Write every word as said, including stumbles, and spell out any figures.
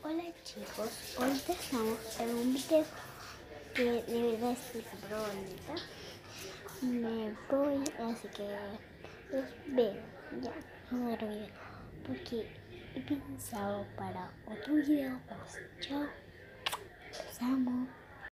Hola chicos, hoy estamos en un video que de verdad es súper bonito. Me voy, así que los veo ya en otro video, porque he pensado para otro video más. Chao, los amo.